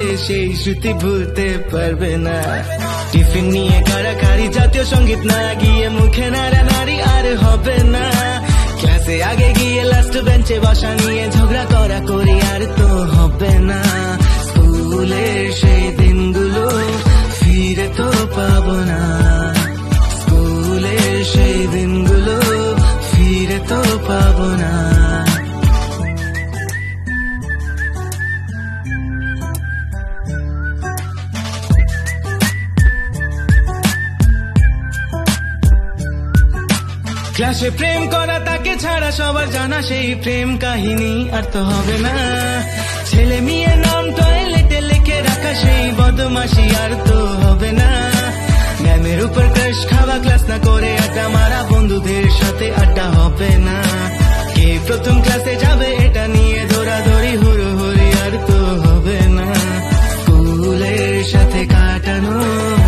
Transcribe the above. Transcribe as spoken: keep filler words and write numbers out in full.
সেই স্মৃতি ভুলতে পারবে না। টিফিন নিয়ে কাড়াকাড়ি, জাতীয় সঙ্গীত না গিয়ে মুখে নাড়ানাড়ি আর হবে না। ক্লাসে আগে গিয়ে লাস্ট বেঞ্চে বসা নিয়ে ঝগড়া করা করি আর তো হবে না। স্কুলের সেই দিনগুলো ফিরে তো পাবো না, স্কুলের সেই দিনগুলো ফিরে তো পাবো না। ক্লাসে প্রেম করা তাকে ছাড়া সবার জানা সেই প্রেম কাহিনী আর তো হবে না। ছেলে মেয়ের নাম টয়লেটে লিখে রাখা সেই বদমাশি আর তো হবে না। ম্যামের উপর ক্রাশ খাওয়া, ক্লাস না করে আড্ডা মারা, বন্ধুদের সাথে আড্ডা হবে না। কে প্রথম ক্লাসে যাবে এটা নিয়ে দৌড়াদৌড়ি হুড়োহুড়ি আর তো হবে না। স্কুলের সাথে কাটানো